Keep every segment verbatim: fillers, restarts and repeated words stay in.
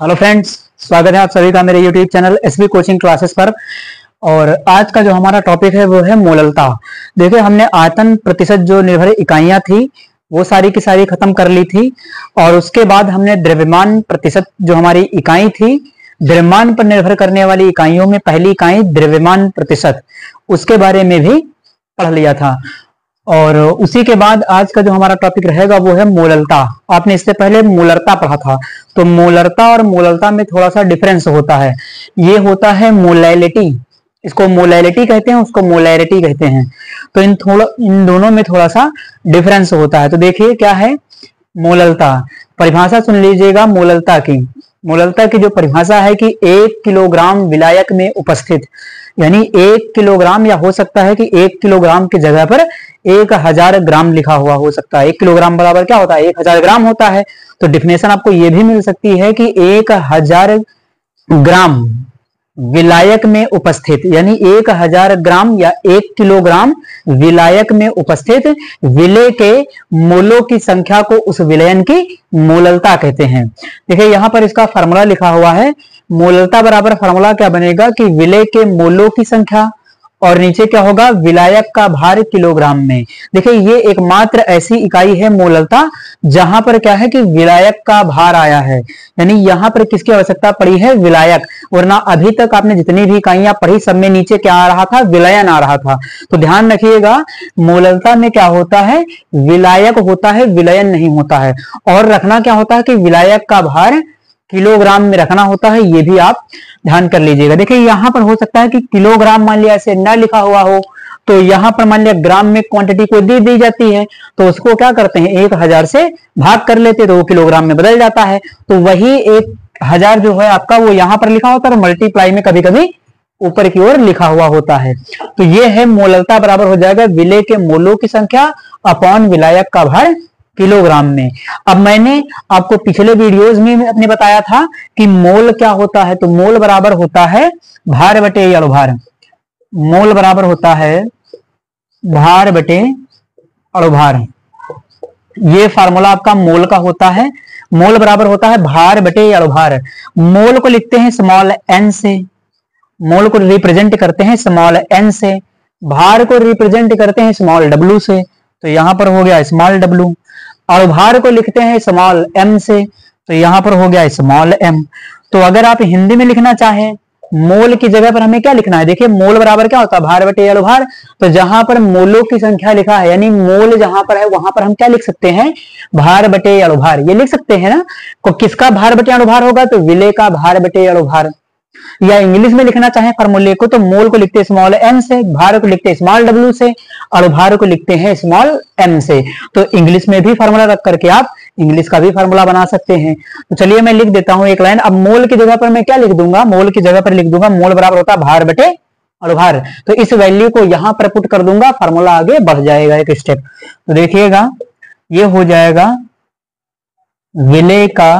Hello friends, स्वागत है आप सभी का मेरे YouTube channel SB coaching classes पर। और आज का जो हमारा टॉपिक है वो है मोललता। देखिए, हमने आयतन प्रतिशत जो निर्भर इकाइयां थी वो सारी की सारी खत्म कर ली थी, और उसके बाद हमने द्रव्यमान प्रतिशत जो हमारी इकाई थी, द्रव्यमान पर निर्भर करने वाली इकाइयों में पहली इकाई द्रव्यमान प्रतिशत, उसके बारे में भी पढ़ लिया था। और उसी के बाद आज का जो हमारा टॉपिक रहेगा वो है मोललता। आपने इससे पहले मोलरता पढ़ा था, तो मोलरता और मोललता में थोड़ा सा डिफरेंस होता है। ये होता है मोलैलिटी, इसको मोलैलिटी कहते हैं, उसको मोलैरिटी कहते हैं। तो इन थोड़ा इन दोनों में थोड़ा सा डिफरेंस होता है। तो देखिए क्या है मोललता। परिभाषा सुन लीजिएगा मोललता की। मोललता की जो परिभाषा है कि एक किलोग्राम विलायक में उपस्थित, यानी एक किलोग्राम, या हो सकता है कि एक किलोग्राम की जगह पर एक हजार ग्राम लिखा हुआ हो सकता है। एक किलोग्राम बराबर क्या होता है? एक हजार ग्राम होता है। तो डिफिनेशन आपको यह भी मिल सकती है कि एक हजार ग्राम विलायक में उपस्थित, यानी एक हजार ग्राम या एक किलोग्राम विलायक में उपस्थित विलय के मोलों की संख्या को उस विलयन की मोललता कहते हैं। देखिए यहां पर इसका फार्मूला लिखा हुआ है। मोललता बराबर फार्मूला क्या बनेगा कि विलय के मोलों की संख्या, और नीचे क्या होगा? विलायक का भार किलोग्राम में। देखिए ये एकमात्र ऐसी इकाई है मोललता जहां पर क्या है कि विलायक का भार आया है, यानी यहां पर किसकी आवश्यकता पड़ी है? विलायक। वरना अभी तक आपने जितनी भी इकाइयां पढ़ी सब में नीचे क्या आ रहा था? विलयन आ रहा था। तो ध्यान रखिएगा, मोललता में क्या होता है? विलायक होता है, विलयन नहीं होता है। और रखना क्या होता है कि विलायक का भार किलोग्राम में रखना होता है। ये भी आप ध्यान कर लीजिएगा। देखिए यहां पर हो सकता है कि किलोग्राम मान लिया ऐसे न लिखा हुआ हो, तो यहां पर मान लिया ग्राम में क्वांटिटी को दी दी जाती है, तो उसको क्या करते हैं? एक हजार से भाग कर लेते, तो वो किलोग्राम में बदल जाता है। तो वही एक हजार जो है आपका वो यहां पर लिखा होता है, और मल्टीप्लाई में कभी कभी ऊपर की ओर लिखा हुआ होता है। तो ये है मोललता बराबर हो जाएगा विलय के मोलों की संख्या अपॉन विलायक का भार किलोग्राम में। अब मैंने आपको पिछले वीडियोस में अपने बताया था कि मोल क्या होता है। तो मोल बराबर होता है भार बटे अणुभार। मोल बराबर होता है भार बटे अणुभार। ये फार्मूला आपका मोल का होता है। मोल बराबर होता है भार बटे अणुभार। मोल को लिखते हैं स्मॉल एन से, मोल को रिप्रेजेंट करते हैं स्मॉल एन से, भार को रिप्रेजेंट करते हैं स्मॉल डब्ल्यू से। तो यहां पर हो गया स्मॉल डब्ल्यू। अणुभार को लिखते हैं स्मॉल एम से, तो यहां पर हो गया स्मॉल एम। तो अगर आप हिंदी में लिखना चाहें मोल की जगह पर हमें क्या लिखना है? देखिए मोल बराबर क्या होता है? भार बटे अणुभार। तो जहां पर मोलों की संख्या लिखा है, यानी मोल जहां पर है वहां पर हम क्या लिख सकते हैं? भार बटे अणुभार। ये लिख सकते हैं ना। तो किसका भार बटे अणुभार होगा? तो विलय का भार बटे अणुभार। या इंग्लिश में लिखना चाहे फॉर्मूले को, तो मोल को लिखते हैं स्मॉल एन से, भार को लिखते हैं स्मॉल डब्ल्यू से, और भार को लिखते हैं स्मॉल एम से। तो इंग्लिश में भी फार्मूला रख करके आप इंग्लिश का भी फार्मूला बना सकते हैं। तो चलिए मैं लिख देता हूं एक लाइन। अब मोल की जगह पर मैं क्या लिख दूंगा? मोल की जगह पर लिख दूंगा मोल बराबर होता है भार बटे अणुभार। तो इस वैल्यू को यहां पर पुट कर दूंगा, फार्मूला आगे बढ़ जाएगा एक स्टेप। तो देखिएगा ये हो जाएगा विलय का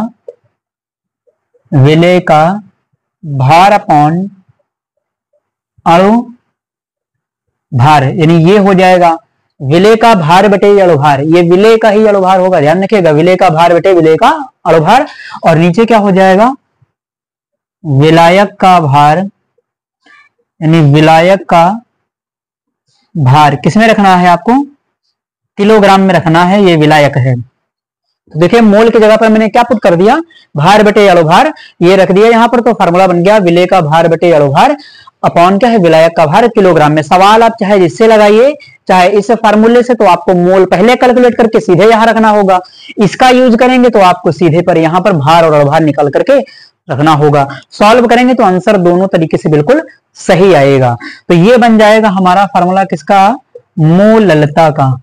विलय का भार अपॉन अणु भार, यानी ये हो जाएगा विलय का भार बटे अणुभार। ये विलय का ही अणुभार होगा, ध्यान रखिएगा, विलय का भार बटे विलय का अणुभार। और नीचे क्या हो जाएगा? विलायक का भार, यानी विलायक का भार किसमें रखना है आपको? किलोग्राम में रखना है। ये विलायक है। तो देखिए मोल की जगह पर मैंने क्या पुट कर दिया? भार बटे अणुभार ये रख दिया यहां पर। तो फार्मूला बन गया विलय का भार बटे अणुभार अपॉन क्या है? विलायक का भार किलोग्राम में। सवाल आप चाहे जिससे लगाइए, चाहे इस फार्मूले से, तो आपको मोल पहले कैलकुलेट करके सीधे यहां रखना होगा। इसका यूज करेंगे तो आपको सीधे पर यहां पर भार और अणुभार निकाल करके रखना होगा। सॉल्व करेंगे तो आंसर दोनों तरीके से बिल्कुल सही आएगा। तो ये बन जाएगा हमारा फार्मूला किसका? मोललता का।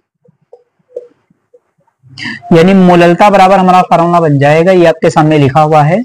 यानी मोललता बराबर हमारा फार्मूला बन जाएगा, ये आपके सामने लिखा हुआ है।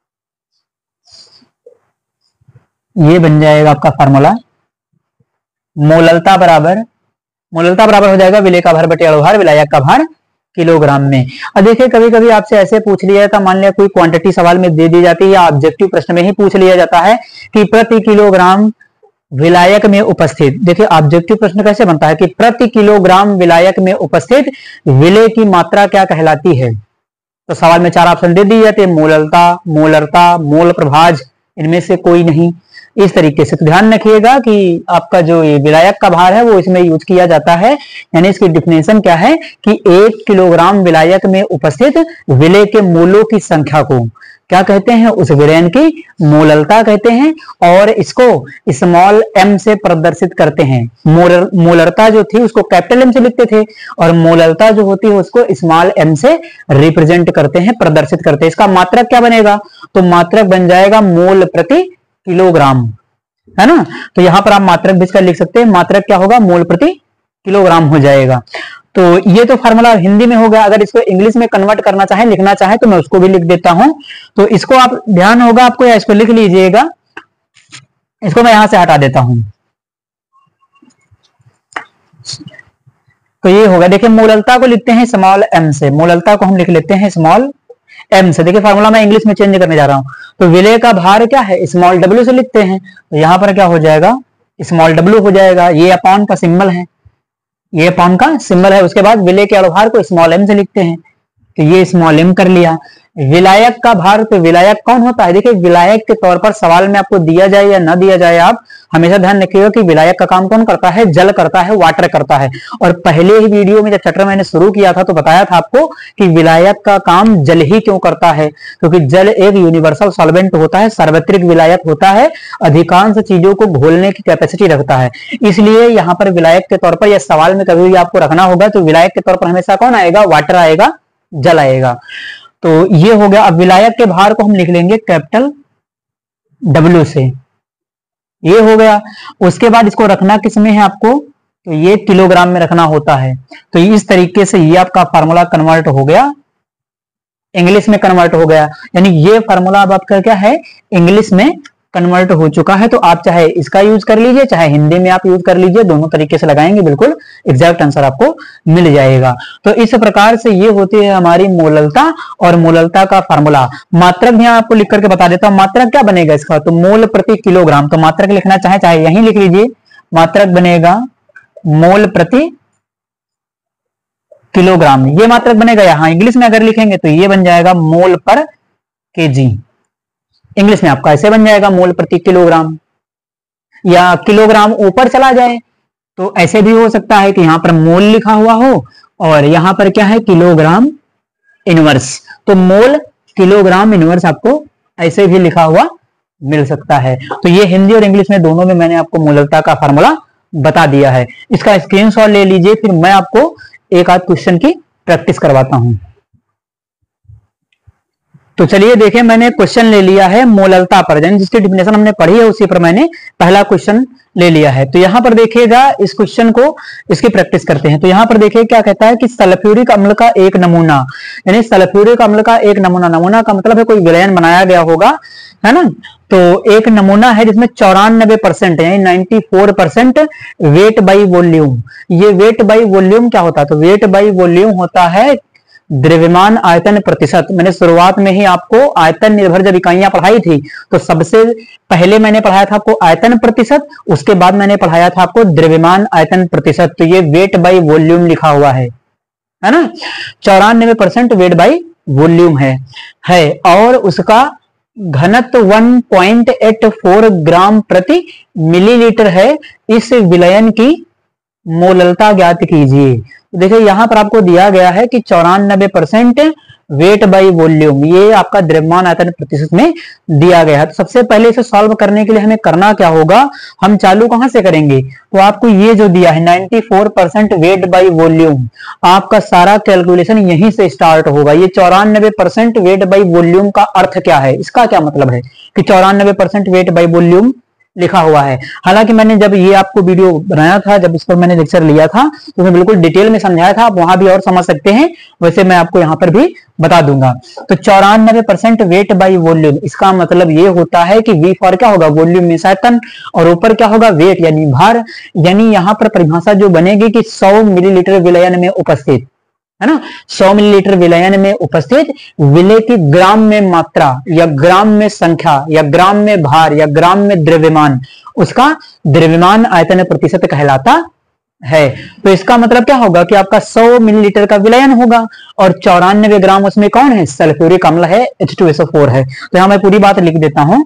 ये बन जाएगा आपका फार्मूला। मोललता बराबर मोललता बराबर हो जाएगा विलय का भार बटे अणुभार, विलायक का भार किलोग्राम में। अब देखिए कभी कभी आपसे ऐसे पूछ लिया जाता, मान लिया कोई क्वांटिटी सवाल में दे दी जाती है, या ऑब्जेक्टिव प्रश्न में ही पूछ लिया जाता है कि प्रति किलोग्राम विलायक में उपस्थित। देखिए ऑब्जेक्टिव प्रश्न कैसे बनता है कि प्रति किलोग्राम विलायक में उपस्थित विलय की मात्रा क्या कहलाती है? तो सवाल में चार ऑप्शन दे दिए जाते, मोललता, मोलरता, मोल प्रभाज, इनमें से कोई नहीं। इस तरीके से तो ध्यान रखिएगा कि आपका जो ये विलायक का भार है वो इसमें यूज किया जाता है। यानी इसकी डिफिनेशन क्या है कि एक किलोग्राम विलायक में उपस्थित विलय के मोलों की संख्या को क्या कहते हैं, उस विलयन की मोललता कहते हैं, और इसको स्मॉल एम से प्रदर्शित करते हैं। मोलर मोलरता जो थी उसको कैपिटल एम से लिखते थे, और मोललता जो होती है उसको स्मॉल एम से रिप्रेजेंट करते हैं, प्रदर्शित करते हैं। इसका मात्रक क्या बनेगा, तो मात्रक बन जाएगा मोल प्रति किलोग्राम, है ना। तो यहां पर आप मात्रक भी इसका लिख सकते हैं, मात्रक क्या होगा, मोल प्रति किलोग्राम हो जाएगा। तो ये तो फार्मूला हिंदी में हो गया। अगर इसको इंग्लिश में कन्वर्ट करना चाहे, लिखना चाहे, तो मैं उसको भी लिख देता हूं। तो इसको आप ध्यान होगा आपको, या इसको लिख लीजिएगा, इसको मैं यहां से हटा देता हूं। तो ये होगा, देखिए मोललता को लिखते हैं स्मॉल एम से, मोललता को हम लिख लेते हैं स्मॉल एम से। देखिए फार्मूला मैं इंग्लिश में चेंज करने जा रहा हूं। तो विलय का भार क्या है, स्मॉल डब्ल्यू से लिखते हैं। तो यहां पर क्या हो जाएगा, स्मॉल डब्ल्यू हो जाएगा। ये अपॉन का सिंबल है, ये अपॉन का सिंबल है। उसके बाद विलय के अणुभार को स्मॉल एम से लिखते हैं। तो ये स्मॉल एम कर लिया। विलायक का भार, तो विलायक कौन होता है, देखिए विलायक के तौर पर सवाल में आपको दिया जाए या ना दिया जाए, आप हमेशा ध्यान रखिएगा कि विलायक का काम कौन करता है, जल करता है, वाटर करता है। और पहले ही वीडियो में जब चैप्टर मैंने शुरू किया था तो बताया था आपको कि विलायक का काम जल ही क्यों करता है, क्योंकि जल एक यूनिवर्सल सॉल्वेंट होता है, सार्वत्रिक विलायक होता है, अधिकांश चीजों को घोलने की कैपेसिटी रखता है। इसलिए यहाँ पर विलायक के तौर पर यह सवाल में कभी भी आपको रखना होगा तो विलायक के तौर पर हमेशा कौन आएगा, वाटर आएगा, जल आएगा। तो ये हो गया। अब विलायक के भार को हम लिख लेंगे कैपिटल डब्ल्यू से, ये हो गया। उसके बाद इसको रखना किस में है आपको, तो ये किलोग्राम में रखना होता है। तो इस तरीके से ये आपका फार्मूला कन्वर्ट हो गया, इंग्लिश में कन्वर्ट हो गया। यानी ये फार्मूला अब आपका क्या है, इंग्लिश में कन्वर्ट हो चुका है। तो आप चाहे इसका यूज कर लीजिए, चाहे हिंदी में आप यूज कर लीजिए, दोनों तरीके से लगाएंगे बिल्कुल एग्जैक्ट आंसर आपको मिल जाएगा। तो इस प्रकार से ये होती है हमारी मोललता, और मोललता का फार्मूला। मात्रक भी आपको लिख करके बता देता हूं, मात्रक क्या बनेगा इसका, तो मोल प्रति किलोग्राम। तो मात्रक लिखना चाहे चाहे यहीं लिख लीजिए, मात्रक बनेगा मोल प्रति किलोग्राम, ये मात्रक बनेगा। यहां इंग्लिश में अगर लिखेंगे तो ये बन जाएगा मोल पर केजी। इंग्लिश में आपका ऐसे बन जाएगा मोल प्रति किलोग्राम, या किलोग्राम ऊपर चला जाए तो ऐसे भी हो सकता है कि यहां पर मोल लिखा हुआ हो और यहां पर क्या है, किलोग्राम इनवर्स। तो मोल किलोग्राम इनवर्स आपको ऐसे भी लिखा हुआ मिल सकता है। तो ये हिंदी और इंग्लिश में दोनों में मैंने आपको मोललता का फार्मूला बता दिया है। इसका स्क्रीनशॉट ले लीजिए, फिर मैं आपको एक आध क्वेश्चन की प्रैक्टिस करवाता हूं। तो चलिए देखिए, मैंने क्वेश्चन ले लिया है मोललता पर, जिसकी डिफिनेशन हमने पढ़ी है उसी पर मैंने पहला क्वेश्चन ले लिया है। तो यहां पर देखिएगा, इस क्वेश्चन को इसकी प्रैक्टिस करते हैं। तो यहां पर देखिए क्या कहता है कि सल्फ्यूरिक अम्ल का एक नमूना, यानी सल्फ्यूरिक अम्ल का एक नमूना, नमूना का मतलब है कोई विलयन बनाया गया होगा, है ना। तो एक नमूना है जिसमें चौरानबे परसेंट यानी ninety four percent weight by volume. ये वेट बाई वॉल्यूम क्या होता है, तो वेट बाई वॉल्यूम होता है द्रव्यमान आयतन प्रतिशत। मैंने शुरुआत में ही आपको आयतन निर्भर जब इकाइयां पढ़ाई थी तो सबसे पहले मैंने पढ़ाया था आपको आयतन प्रतिशत, उसके बाद मैंने पढ़ाया था आपको द्रव्यमान आयतन प्रतिशत। तो ये वेट बाई वॉल्यूम लिखा हुआ है, है ना। चौरानबे परसेंट वेट बाई वॉल्यूम है है और उसका घनत्व one point eight four gram प्रति मिलीलीटर है। इस विलयन की मोललता ज्ञात कीजिए। तो देखिए यहां पर आपको दिया गया है कि चौरानबे परसेंट वेट बाई वॉल्यूम, ये आपका द्रव्यमान आयतन प्रतिशत में दिया गया है। तो सबसे पहले इसे सॉल्व करने के लिए हमें करना क्या होगा, हम चालू कहां से करेंगे, तो आपको ये जो दिया है ninety four percent weight by volume, आपका सारा कैलकुलेशन यहीं से स्टार्ट होगा। ये चौरानबे परसेंट वेट बाई वॉल्यूम का अर्थ क्या है, इसका क्या मतलब है कि चौरानबे परसेंट वेट बाई वॉल्यूम लिखा हुआ है। हालांकि मैंने जब ये आपको वीडियो बनाया था, जब इस पर मैंने लेक्चर लिया था तो मैं बिल्कुल डिटेल में समझाया था, आप वहां भी और समझ सकते हैं, वैसे मैं आपको यहाँ पर भी बता दूंगा। तो चौरानबे परसेंट वेट बाई वॉल्यूम, इसका मतलब ये होता है कि वी फॉर क्या होगा, वॉल्यूम में आयतन, और ऊपर क्या होगा, वेट यानी भार। यानी यहाँ पर परिभाषा जो बनेगी कि सौ मिलीलीटर विलयन में उपस्थित, है ना, सौ मिलीलीटर विलयन में उपस्थित विलय की ग्राम में मात्रा या ग्राम में संख्या या ग्राम में भार या ग्राम में द्रव्यमान, उसका द्रव्यमान आयतन प्रतिशत कहलाता है। तो इसका मतलब क्या होगा कि आपका सौ मिलीलीटर का विलयन होगा और चौरानवे ग्राम उसमें कौन है, सल्फ्यूरिक अम्ल है, H two S O four है। तो यहां मैं पूरी बात लिख देता हूं,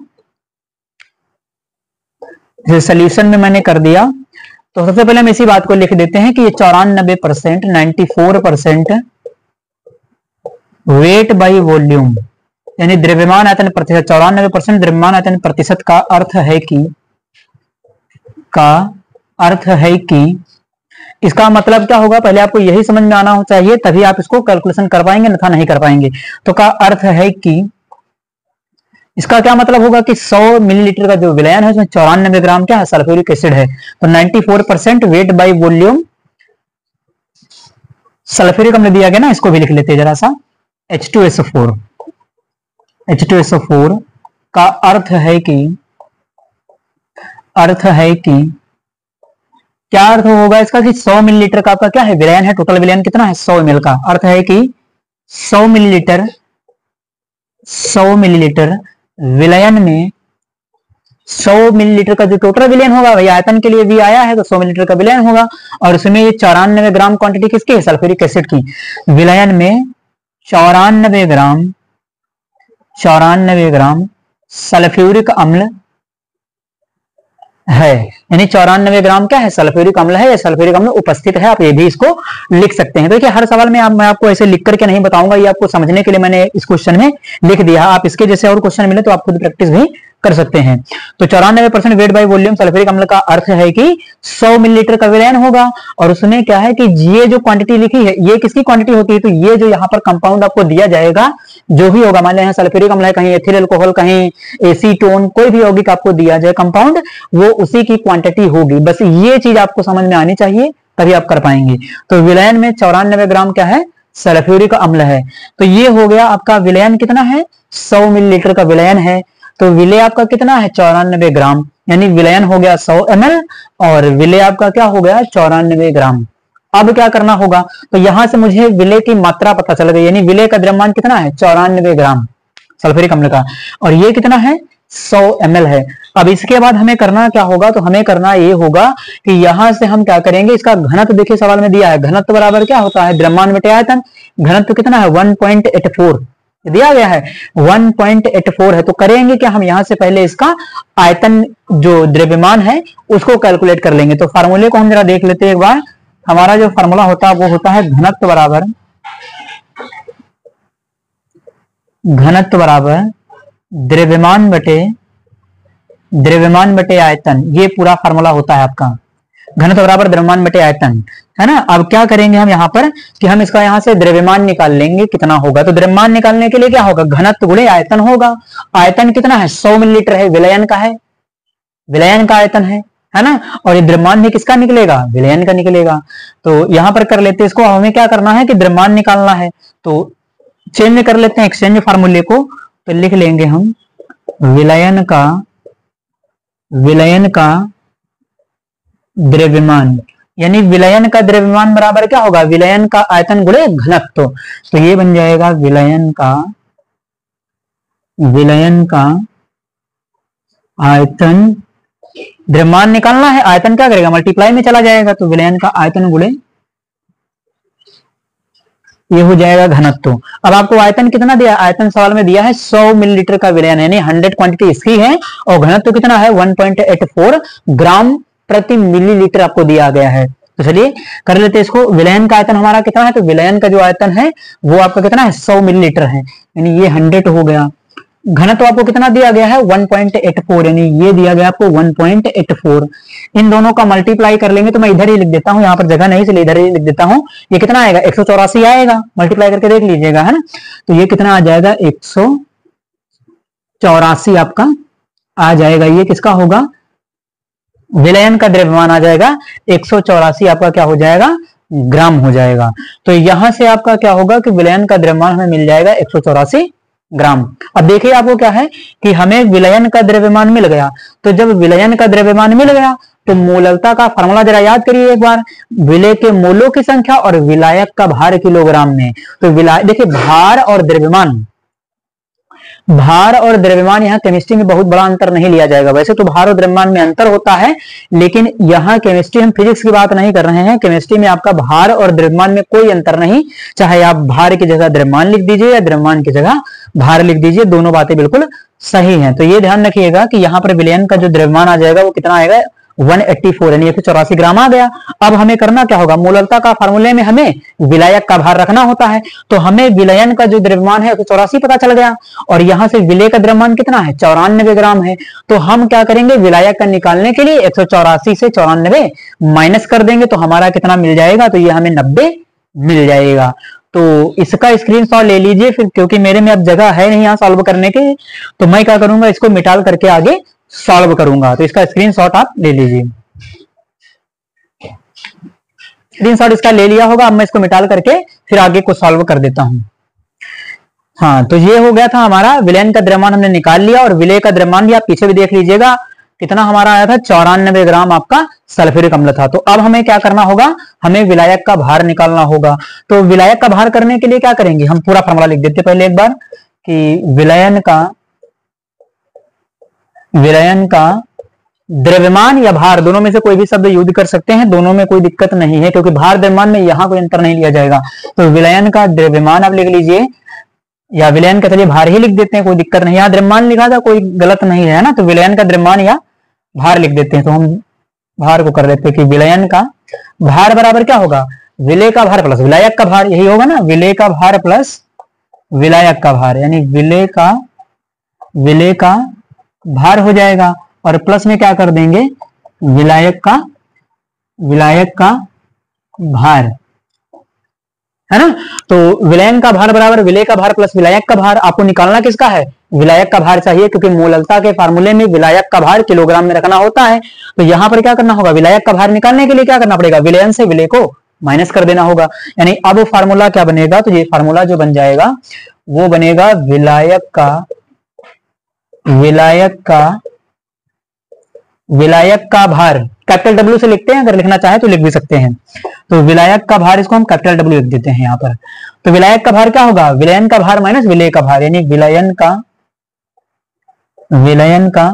सोल्यूशन में मैंने कर दिया। तो सबसे पहले हम इसी बात को लिख देते हैं कि ये चौरानबे percent ninety four percent weight by volume यानी द्रव्यमान आयतन प्रतिशत, चौरानबे परसेंट द्रव्यमान आयतन प्रतिशत का अर्थ है कि का अर्थ है कि इसका मतलब क्या होगा, पहले आपको यही समझ में आना चाहिए, तभी आप इसको कैलकुलेशन कर पाएंगे, अन्यथा नहीं कर पाएंगे। तो का अर्थ है कि इसका क्या मतलब होगा कि सौ मिलीलीटर का जो विलयन है उसमें चौरानबे ग्राम क्या है, सल्फ्यूरिक एसिड है। तो चौरानवे percent weight by volume sulphuric अम्ल दिया गया ना, इसको भी लिख लेते हैं जरा सा, H two S O four. H two S O four का अर्थ है कि अर्थ है कि क्या अर्थ होगा इसका कि सौ मिलीलीटर का आपका क्या है, विलयन है, टोटल विलयन कितना है, सौ एम एल का। अर्थ है कि सौ मिलीलीटर सौ मिलीलीटर विलयन में सौ मिलीलीटर का जो टोटल विलयन होगा, वही आयतन के लिए भी आया है, तो सौ मिलीलीटर का विलयन होगा और उसमें ये चौरानबे ग्राम क्वांटिटी किसकी है, सल्फ्यूरिक एसिड की। विलयन में चौरानबे ग्राम चौरानबे ग्राम सल्फ्यूरिक अम्ल है, यानी चौरानबे ग्राम क्या है, सल्फ्यूरिक अम्ल है, या सल्फ्यूरिक अम्ल उपस्थित है, आप ये भी इसको लिख सकते हैं। तो देखिए हर सवाल में आप, मैं आपको ऐसे लिख करके नहीं बताऊंगा, ये आपको समझने के लिए मैंने इस क्वेश्चन में लिख दिया। आप इसके जैसे और क्वेश्चन मिले तो आप खुद प्रैक्टिस भी कर सकते हैं। तो चौरानबे percent weight by volume sulphuric अम्ल का अर्थ है कि सौ मिलीलीटर का विलयन होगा और उसमें क्या है कि ये जो क्वांटिटी लिखी है ये किसकी क्वांटिटी होती है, तो ये जो यहाँ पर कंपाउंड आपको दिया जाएगा जो भी होगा, मान लीजिए सल्फ्यूरिक अम्ल है, कहीं एथिल अल्कोहल, कहीं एसीटोन, कोई भी यौगिक आपको दिया जाए कंपाउंड, वो उसी की क्वांटिटी होगी। बस ये चीज आपको समझ में आनी चाहिए, तभी आप कर पाएंगे। तो विलयन में चौरानबे ग्राम क्या है, सल्फ्यूरिक अम्ल है। तो ये हो गया आपका विलयन कितना है, सौ मिलीलीटर का विलयन है। तो विलय आपका कितना है, चौरानबे ग्राम, यानी विलयन हो गया सौ एम एल और विलय आपका क्या हो गया, चौरानबे ग्राम। अब क्या करना होगा, तो यहां से मुझे विलय की मात्रा पता चल गई, यानी विलय का द्रव्यमान कितना है, चौरानबे ग्राम सल्फ्यूरिक अम्ल का, और ये कितना है, सौ एम एल है। अब इसके बाद हमें करना क्या होगा, तो हमें करना ये होगा कि यहां से हम क्या करेंगे, इसका घनत्व देखिए सवाल में दिया है, घनत्व बराबर क्या होता है, द्रव्यमान बटे आयतन। घनत्व कितना है, वन पॉइंट एट फोर दिया गया है, वन पॉइंट एट फोर है। तो करेंगे क्या, हम यहां से पहले इसका आयतन जो द्रव्यमान है उसको कैलकुलेट कर लेंगे। तो फार्मूले को हम जरा देख लेते हैं एक बार। हमारा जो फार्मूला होता है वो होता है घनत्व बराबर घनत्व बराबर द्रव्यमान बटे द्रव्यमान बटे आयतन, ये पूरा फार्मूला होता है आपका, घनत्व बराबर द्रव्यमान बटे आयतन, है ना। अब क्या करेंगे हम यहाँ पर कि हम इसका यहाँ से द्रव्यमान निकाल लेंगे, कितना होगा, तो द्रव्यमान निकालने के लिए क्या होगा, घनत्व गुणे आयतन होगा। आयतन कितना है, सौ मिलीलीटर है, विलयन का है, विलयन का आयतन है, है ना। और ये द्रव्यमान भी किसका निकलेगा, विलयन का निकलेगा। तो यहां पर कर लेते हैं इसको, हमें क्या करना है कि द्रव्यमान निकालना है, तो चेंज कर लेते हैं एक्सचेंज फार्मूले को। तो लिख लेंगे हम विलयन का विलयन का द्रव्यमान, यानी विलयन का द्रव्यमान बराबर क्या होगा, विलयन का आयतन गुणे घनत्व। तो ये बन जाएगा विलयन का विलयन का आयतन, द्रव्यमान निकालना है, आयतन क्या करेगा, मल्टीप्लाई में चला जाएगा, तो विलयन का आयतन गुणे ये हो जाएगा घनत्व। अब आपको आयतन कितना दिया, आयतन सवाल में दिया है सौ मिलीलीटर का विलयन, यानी हंड्रेड क्वांटिटी इसकी है, और घनत्व कितना है one point eight four gram प्रति मिलीलीटर आपको दिया गया है। तो चलिए कर लेते हैं इसको। विलयन का आयतन हमारा कितना है, तो विलयन का जो आयतन है वो आपका कितना है, सौ मिलीलीटर है, यानी ये हंड्रेड हो गया। घनत्व आपको कितना दिया गया है, वन पॉइंट एट फोर, यानी ये दिया गया आपको वन पॉइंट एट फोर। इन दोनों का मल्टीप्लाई कर लेंगे, तो मैं इधर ही लिख देता हूं, यहाँ पर जगह नहीं इसलिए इधर ही लिख देता हूं। ये कितना आएगा, एक सौ चौरासी आएगा, मल्टीप्लाई करके देख लीजिएगा, है ना। तो ये कितना आ जाएगा, एक सौ चौरासी आपका आ जाएगा। ये किसका होगा, विलयन का द्रव्यमान आ जाएगा, एक सौ चौरासी आपका क्या हो जाएगा, ग्राम हो जाएगा। तो यहां से आपका क्या होगा कि विलयन का द्रव्यमान हमें मिल जाएगा एक सौ चौरासी ग्राम। अब देखिए आपको क्या है कि हमें विलयन का द्रव्यमान मिल गया, तो जब विलयन का द्रव्यमान मिल गया तो मोललता का फार्मूला जरा याद करिए एक बार, विलय के मोलों की संख्या और विलायक का भार किलोग्राम में। तो विलायक देखिए भार और द्रव्यमान, भार और द्रव्यमान यहाँ केमिस्ट्री में बहुत बड़ा अंतर नहीं लिया जाएगा। वैसे तो भार और द्रव्यमान में अंतर होता है, लेकिन यहाँ केमिस्ट्री, हम फिजिक्स की बात नहीं कर रहे हैं। केमिस्ट्री में आपका भार और द्रव्यमान में कोई अंतर नहीं, चाहे आप भार की जगह द्रव्यमान लिख दीजिए या द्रव्यमान की जगह भार लिख दीजिए, दोनों बातें बिल्कुल सही हैं। तो ये ध्यान रखिएगा कि यहाँ पर विलयन का जो द्रव्यमान आ जाएगा वो कितना आएगा, एक सौ चौरासी यानी एक सौ चौरासी ग्राम आ गया। अब हमें करना क्या होगा, मोललता का फार्मूले में हमें विलायक का भार रखना होता है, तो हमें विलयन का जो द्रव्यमान है एक सौ चौरासी पता चल गया, और यहां से विलय का द्रव्यमान कितना है, चौरानबे ग्राम है। तो हम क्या करेंगे, विलायक का निकालने के लिए एक सौ चौरासी से चौरानबे माइनस कर देंगे, तो हमारा कितना मिल जाएगा, तो ये हमें नब्बे मिल जाएगा। तो इसका स्क्रीनशॉट ले लीजिए फिर, क्योंकि मेरे में अब जगह है नहीं यहाँ सॉल्व करने के, तो मैं क्या करूंगा, इसको मिटाल करके आगे सॉल्व करूंगा। तो इसका स्क्रीनशॉट आप ले लीजिए, स्क्रीनशॉट इसका ले लिया होगा। अब मैं इसको मिटाल करके फिर आगे को सॉल्व कर देता हूं। हाँ, तो ये हो गया था हमारा विलयन का द्रव्यमान हमने निकाल लिया, और विलय का द्रव्यमान भी आप पीछे भी देख लीजिएगा कितना हमारा आया था, चौरानबे ग्राम आपका सल्फ्यूरिक अम्ल था। तो अब हमें क्या करना होगा, हमें विलायक का भार निकालना होगा। तो विलायक का भार करने के लिए क्या करेंगे, हम पूरा फॉर्मूला लिख देते पहले एक बार, कि विलयन का विलयन का द्रव्यमान या भार, दोनों में से कोई भी शब्द यूज कर सकते हैं, दोनों में कोई दिक्कत नहीं है, क्योंकि भार द्रव्यमान में यहां कोई अंतर नहीं लिया जाएगा। तो विलयन का द्रव्यमान आप लिख लीजिए, या विलयन का चलिए भार ही लिख देते हैं, कोई दिक्कत नहीं। यहाँ द्रव्यमान लिखा था, कोई गलत नहीं है ना, तो विलयन का द्रव्यमान या भार लिख देते हैं। तो हम भार को कर देते हैं कि विलयन का भार बराबर क्या होगा, विलय का भार प्लस विलायक का भार, यही होगा ना, विलय का भार प्लस विलायक का भार, यानी विलय का विलय का भार हो जाएगा, और प्लस में क्या कर देंगे, विलायक का विलायक का भार, है ना। तो विलयन का भार बराबर विलय का भार प्लस विलायक का भार। आपको निकालना किसका है, विलायक का भार चाहिए, क्योंकि मोललता के फार्मूले में विलायक का भार किलोग्राम में रखना होता है। तो यहां पर क्या करना होगा, विलायक का भार निकालने के लिए क्या करना पड़ेगा, विलयन से विलय को माइनस कर देना होगा। यानी अब फार्मूला क्या बनेगा, तो ये फार्मूला जो बन जाएगा वो बनेगा विलायक का विलायक का विलायक का भार, कैपिटल डब्ल्यू से लिखते हैं, अगर लिखना चाहे तो लिख भी सकते हैं। तो विलायक का भार, इसको हम कैपिटल डब्ल्यू लिख देते हैं यहाँ पर। तो विलायक का भार क्या होगा, विलयन का भार माइनस विलय का भार, यानी विलयन का विलयन का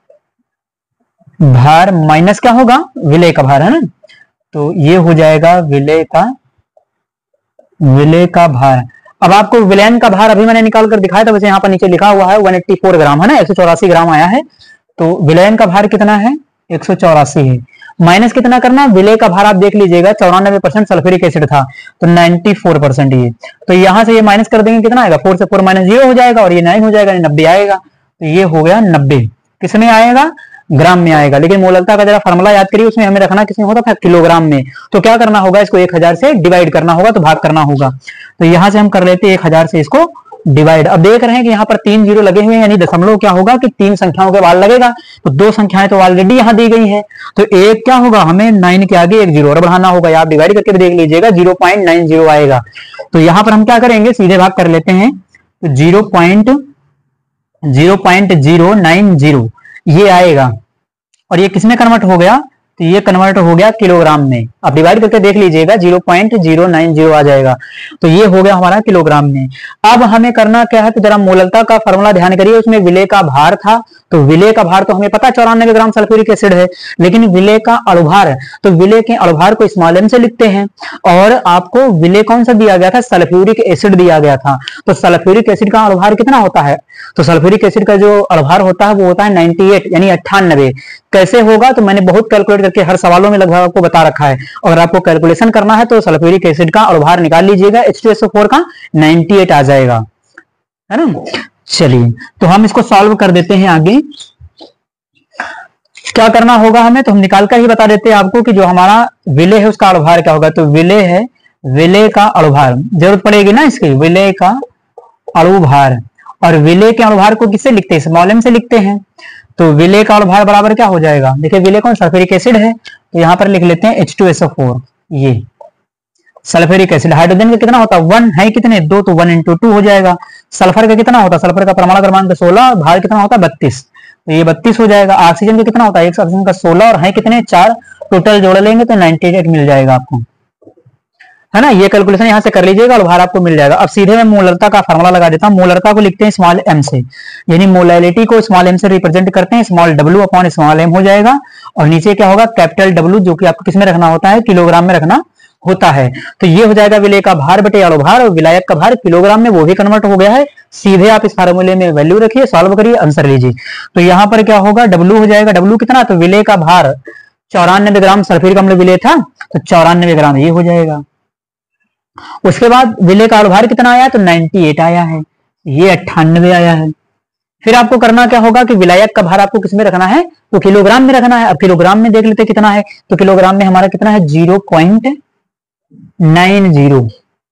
भार माइनस क्या होगा, विलय का भार, है ना। तो ये हो जाएगा विलय का विलय का भार। अब आपको विलयन का भार अभी मैंने निकाल कर दिखाया था, वैसे यहाँ पर नीचे लिखा हुआ है एक सौ चौरासी ग्राम, है ना, एक सौ चौरासी ग्राम आया है। तो विलयन का भार कितना है, एक सौ चौरासी है, माइनस कितना करना, विलय का भार आप देख लीजिएगा चौरानबे परसेंट सल्फ्यूरिक एसिड था, तो चौरानवे परसेंट ये, तो यहां से ये माइनस कर देंगे, कितना आएगा, फोर से फोर माइनस जीरो हो जाएगा, और ये नाइन हो जाएगा, नब्बे आएगा। तो ये हो गया नब्बे, किसमें आएगा, ग्राम में आएगा। लेकिन मोललता का जरा फार्मूला याद करिए, उसमें हमें रखना किसमें होता था, किलोग्राम में। तो क्या करना होगा, इसको एक हजार से डिवाइड करना होगा, तो भाग करना होगा। तो यहां से हम कर लेते हैं एक हजार से इसको डिवाइड। अब देख रहे हैं कि यहाँ पर तीन जीरो लगे हुए हैं, यानी दशमलव क्या होगा कि तीन संख्याओं के बाद लगेगा, तो दो संख्याएं तो ऑलरेडी यहाँ दी गई हैं, तो एक क्या होगा, हमें नाइन के आगे एक जीरो और बढ़ाना होगा। आप डिवाइड करके देख लीजिएगा, जीरो पॉइंट नाइन जीरो आएगा। तो यहाँ पर हम क्या करेंगे, सीधे भाग कर लेते हैं, तो zero point zero point zero nine zero ये आएगा, और ये किसमें कन्वर्ट हो गया, तो ये कन्वर्ट हो गया किलोग्राम में। आप डिवाइड करके देख लीजिएगा, zero point zero nine zero आ जाएगा, तो ये हो गया हमारा किलोग्राम में। अब हमें करना क्या है, तो जरा मोललता का फॉर्मूला ध्यान करिए, उसमें विलय का भार था, तो विलय का भार तो हमें पता चौरानबे ग्राम सल्फ्यूरिक एसिड है, लेकिन विलय का अणुभार, तो विलय के अणुभार को स्मॉल एम से लिखते हैं, और आपको विलय कौन सा दिया गया था, सल्फ्यूरिक एसिड दिया गया था। तो सल्फ्यूरिक एसिड का अणुभार कितना होता है, तो सल्फ्यूरिक एसिड का जो अणुभार होता है वो होता है अट्ठानवे, यानी अट्ठानबे। कैसे होगा, तो मैंने बहुत कैलकुलेट करके हर सवालों में लगभग आपको बता रखा है। अगर आपको कैलकुलेशन करना है तो सल्फ्यूरिक एसिड का अणुभार निकाल लीजिएगा, H two S O four का अट्ठानवे आ जाएगा, है ना। चलिए, तो हम इसको सॉल्व कर देते हैं। आगे क्या करना होगा हमें, तो हम निकाल कर ही बता देते हैं आपको कि जो हमारा विलय है उसका अणुभार क्या होगा। तो विलय है, विलय का अणुभार जरूरत पड़ेगी ना इसकी, विलय का अणुभार, और विलय के अणुभार को किससे लिखते हैं, स्मॉल एम से लिखते हैं। तो विलय का अणुभार बराबर क्या हो जाएगा, देखिए विलय कौन, सल्फ्यूरिक एसिड है, तो यहां पर लिख लेते हैं H two S O four, ये सल्फ्यूरिक एसिड। हाइड्रोजन का कितना होता है, वन है, कितने, दो, तो वन इंटू टू हो जाएगा। सल्फर का कितना होता है, सल्फर का परमाणु क्रमांक सोलह, भार कितना होता है, बत्तीस, तो ये बत्तीस हो जाएगा। ऑक्सीजन का कितना होता है, एक ऑक्सीजन का सोलह, और है कितने, चार, टोटल जोड़ लेंगे तो नाइनटी एट मिल जाएगा आपको, है ना। ये कैलकुलेशन यहाँ से कर लीजिएगा और भार आपको मिल जाएगा। अब सीधे मैं मोलरता का फार्मूला लगा देता हूँ। मोलरता को लिखते हैं स्मॉल एम से, यानी मोलैलिटी को स्मॉल एम से रिप्रेजेंट करते हैं, small W upon small M हो जाएगा। और नीचे क्या होगा, कैपिटल डब्ल्यू, जो कि आपको किसमें रखना होता है, किलोग्राम में रखना होता है। तो ये हो जाएगा विलेय का भार बटे अणु भार, और विलायक का भार किलोग्राम में वो भी कन्वर्ट हो गया है। सीधे आप इस फार्मूले में वैल्यू रखिए, सॉल्व करिए, आंसर लीजिए। तो यहाँ पर क्या होगा, डब्ल्यू हो जाएगा, डब्ल्यू कितना, तो विलेय का भार चौरानबे ग्राम सल्फ्यूरिक अम्ल विलेय था, तो चौरानबे ग्राम ये हो जाएगा। उसके बाद विलेय का अणुभार कितना आया, तो अट्ठानवे आया है, ये अट्ठानवे आया है। फिर आपको करना क्या होगा कि विलायक का भार आपको किसमें रखना है, तो किलोग्राम में रखना है। अब किलोग्राम में देख लेते कितना है, तो किलोग्राम में हमारा कितना है, zero point nine zero,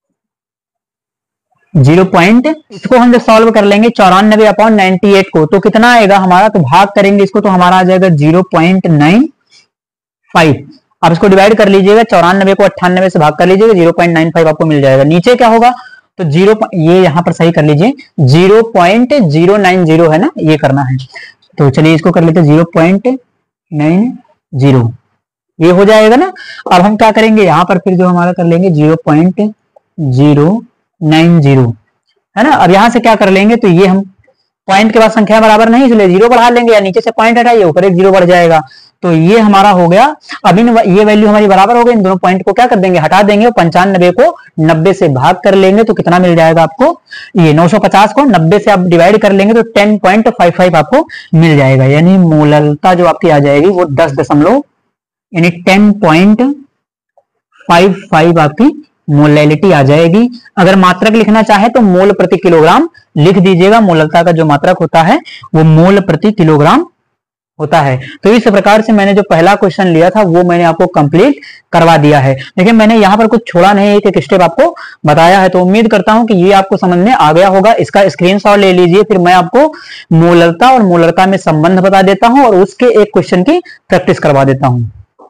zero point. इसको हम जब सॉल्व कर लेंगे चौरानबे अपॉन नाइनटी एट को, तो कितना आएगा हमारा, तो भाग करेंगे इसको तो हमारा आ जाएगा जीरो पॉइंट नाइन फाइव। आप इसको डिवाइड कर लीजिएगा, चौरानबे को अट्ठानबे से भाग कर लीजिएगा, जीरो पॉइंट नाइन फाइव आपको मिल जाएगा। नीचे क्या होगा, तो जीरो, ये यहां पर सही कर लीजिए, zero point zero nine zero है ना, ये करना है। तो चलिए इसको कर लेते हैं, जीरो पॉइंट नाइन जीरो, ये हो जाएगा ना। अब हम क्या करेंगे, यहां पर फिर जो हमारा कर लेंगे zero point zero nine zero, है ना। अब यहां से क्या कर लेंगे, तो ये हम पॉइंट के बाद संख्या बराबर नहीं, इसलिए जीरो बढ़ा लेंगे, या नीचे से पॉइंट हटाइए, ऊपर एक जीरो बढ़ जाएगा। तो ये हमारा हो गया। अब इन ये वैल्यू हमारी बराबर हो गई, इन दोनों पॉइंट को क्या कर देंगे, हटा देंगे, पंचानबे को नब्बे से भाग कर लेंगे, तो कितना मिल जाएगा आपको, ये नौ सौ पचास को नब्बे से आप डिवाइड कर लेंगे, तो टेन पॉइंट फाइव फाइव आपको मिल जाएगा। यानी मोललता जो आपकी आ जाएगी वो दस दशमलव यानी टेन पॉइंट फाइव फाइव आपकी मोलैलिटी आ जाएगी। अगर मात्रक लिखना चाहे तो मोल प्रति किलोग्राम लिख दीजिएगा। मोललता का जो मात्रक होता है वो मोल प्रति किलोग्राम होता है। तो इस प्रकार से मैंने जो पहला क्वेश्चन लिया था वो मैंने आपको कंप्लीट करवा दिया है। देखिए मैंने यहाँ पर कुछ छोड़ा नहीं, एक एक स्टेप आपको बताया है। तो उम्मीद करता हूं कि ये आपको समझ में आ गया होगा। इसका स्क्रीनशॉट ले लीजिए, फिर मैं आपको मोललता और मोलरता में संबंध बता देता हूं और उसके एक क्वेश्चन की प्रैक्टिस करवा देता हूं।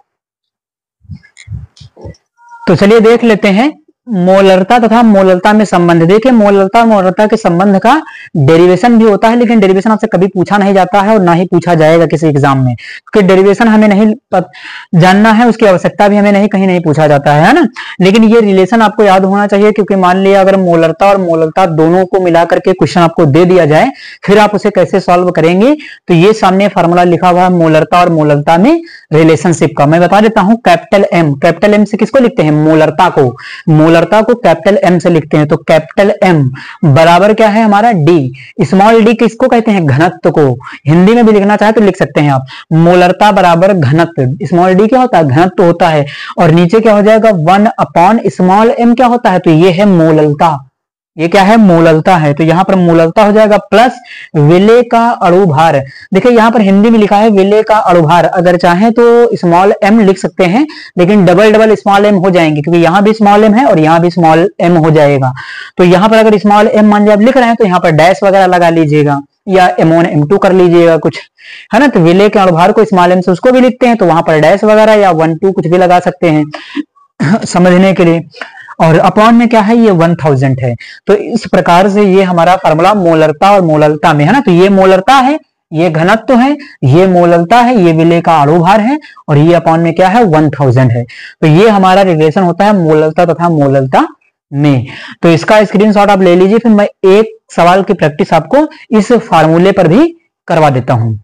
तो चलिए देख लेते हैं मोलरता तथा मोललता में संबंध। देखिए मोलरता मोलरता के संबंध का डेरिवेशन भी होता है, लेकिन डेरिवेशन आपसे कभी पूछा नहीं जाता है और ना ही पूछा जाएगा किसी एग्जाम में, क्योंकि डेरिवेशन हमें नहीं जानना है, उसकी आवश्यकता भी हमें नहीं कहीं नहीं पूछा जाता है, है ना। लेकिन ये रिलेशन आपको याद होना चाहिए, क्योंकि मान लिया अगर मोलरता और मोललता दोनों को मिलाकर के क्वेश्चन आपको दे दिया जाए, फिर आप उसे कैसे सॉल्व करेंगे। तो ये सामने फॉर्मूला लिखा हुआ है मोलरता और मोललता में रिलेशनशिप का, मैं बता देता हूं। कैपिटल एम, कैपिटल एम से किसको लिखते हैं, मोलरता को। मोलरता को कैपिटल एम से लिखते हैं, तो कैपिटल एम बराबर क्या है हमारा, डी। स्मॉल डी किसको कहते हैं, घनत्व को। हिंदी में भी लिखना चाहे तो लिख सकते हैं आप, मोलरता बराबर घनत्व। स्मॉल डी क्या होता है, घनत्व होता है। और नीचे क्या हो जाएगा, वन अपॉन स्मॉल एम क्या होता है, तो ये है मोललता। ये क्या है, मोललता है। तो यहां पर मोललता हो जाएगा प्लस विलेय का अणुभार। देखिए यहां पर हिंदी में लिखा है विलेय का अणुभार, अगर चाहें तो स्मॉल एम लिख सकते हैं, लेकिन डबल डबल स्मॉल एम हो जाएंगे, क्योंकि यहां भी स्मॉल एम है और यहां भी स्मॉल एम हो जाएगा। तो यहां पर अगर स्मॉल एम मान लीजिए आप लिख रहे हैं, तो यहां पर डैश वगैरह लगा लीजिएगा, या एम वन एम टू कर लीजिएगा कुछ, है ना। तो विलेय के अणुभार को स्मॉल एम से उसको भी लिखते हैं, तो वहां पर डैश वगैरह या वन टू कुछ भी लगा सकते हैं समझने के लिए। और अपॉन में क्या है, ये वन थाउजेंड है। तो इस प्रकार से ये हमारा फार्मूला मोलरता और मोललता में है ना। तो ये मोलरता है, ये घनत्व है, ये मोललता है, ये विलेय का अणुभार है, और ये अपॉन में क्या है, वन थाउजेंड है। तो ये हमारा रिलेशन होता है मोललता तथा मोललता में। तो इसका स्क्रीनशॉट आप ले लीजिए, फिर मैं एक सवाल की प्रैक्टिस आपको इस फार्मूले पर भी करवा देता हूं।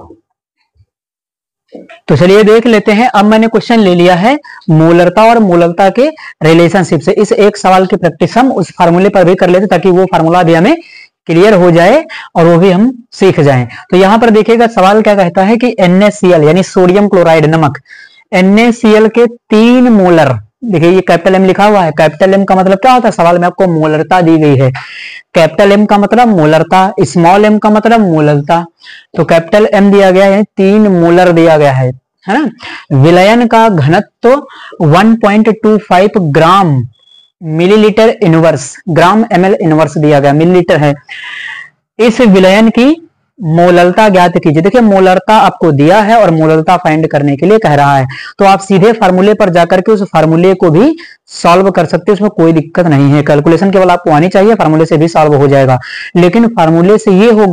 तो चलिए देख लेते हैं। अब मैंने क्वेश्चन ले लिया है मोलरता और मोललता के रिलेशनशिप से। इस एक सवाल की प्रैक्टिस हम उस फार्मूले पर भी कर लेते, ताकि वो फार्मूला भी हमें क्लियर हो जाए और वो भी हम सीख जाएं। तो यहां पर देखिएगा सवाल क्या कहता है कि एन ए सी एल यानी सोडियम क्लोराइड नमक, एन ए सी एल के तीन मोलर, देखिए ये कैपिटल एम लिखा हुआ है। कैपिटल एम का मतलब क्या होता है, सवाल में आपको मोलरता दी गई है। कैपिटल एम का मतलब मोलरता, स्मॉल एम का मतलब मोललता। तो कैपिटल एम दिया गया है, तीन मोलर दिया गया है, है ना। विलयन का घनत्व one point two five gram millilitre inverse, gram ML inverse दिया गया, मिलीलीटर है। इस विलयन की मोललता ज्ञात कीजिए। देखिए मोलरता आपको दिया है और मोललता फाइंड करने के लिए कह रहा है, तो आप सीधे फार्मूले पर जाकर के उस फार्मूले को भी सॉल्व कर सकते हैं, उसमें कोई दिक्कत नहीं है। कैलकुलेशन केवल आपको आनी चाहिए, फार्मूले से भी सॉल्व हो जाएगा। लेकिन फार्मूले से ये होगा